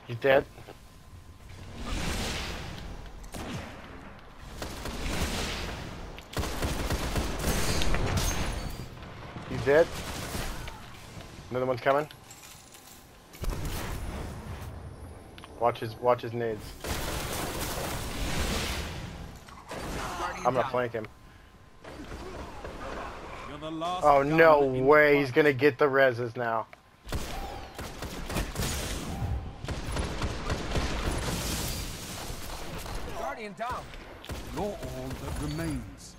He's dead. He's dead. Another one's coming. Watch his nades. I'm gonna flank him. Oh no way, he's gonna get the reses now. Guardian down. You're all that remains.